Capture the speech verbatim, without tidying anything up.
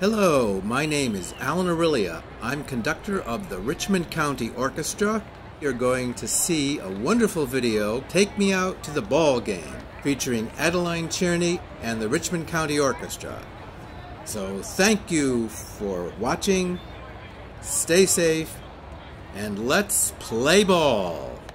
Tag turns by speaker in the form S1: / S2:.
S1: Hello, my name is Alan Aurelia. I'm conductor of the Richmond County Orchestra. You're going to see a wonderful video, Take Me Out to the Ballgame, featuring Adeline, Cherny and the Richmond County Orchestra. So thank you for watching, stay safe, and let's play ball!